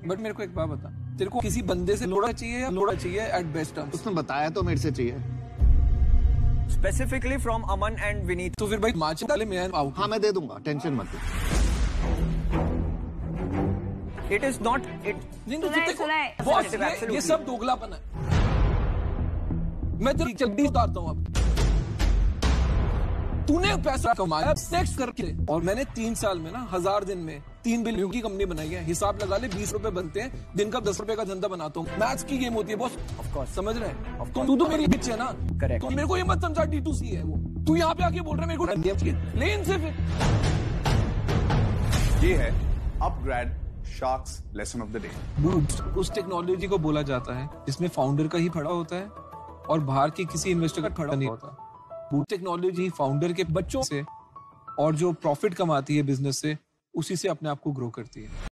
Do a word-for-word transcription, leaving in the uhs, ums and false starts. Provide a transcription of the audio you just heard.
But मेरे को एक बात बता, तेरे को किसी बंदे से लोड़ा चाहिए या लोड़ा चाहिए एट बेस्ट टर्म्स? उसने बताया तो मेरे से चाहिए। Specifically from Aman and Vineet. तो फिर भाई माच डाले मैं आउट। हाँ मैं दे दूंगा, टेंशन मत ले। इट इज नॉट इट नहीं तो सुनाए, देखो, सुनाए। बॉस, ये, Absolutely. ये सब दोगलापन है। मैं तेरी चड्डी उतारता हूँ अब। तूने पैसा कमाया सेक्स करके, और मैंने तीन साल में ना हजार दिन में तीन बिलियन की कंपनी बनाई है। हिसाब लगा ले, बीस रुपए बनते हैं दिन का, दस रुपए का धंधा बनाता हूँ। मैथ्स की गेम होती है बॉस, ऑफ कोर्स समझ रहे हैं? तो तू तो मेरी बिच है ना, करेक्ट। तो मेरे को ये मत समझा डी टू सी है वो। तू यहाँ पे आके बोल रहा है मेरे को ले इनसे फिर। ये है upgrade sharks lesson of the day. Boots उस टेक्नोलॉजी को बोला जाता है जिसमें फाउंडर का ही खड़ा होता है और बाहर के किसी इन्वेस्टर का खड़ा नहीं होता। बूट टेक्नोलॉजी फाउंडर के बच्चों से और जो प्रॉफिट कमाती है बिजनेस से, उसी से अपने आप को ग्रो करती है।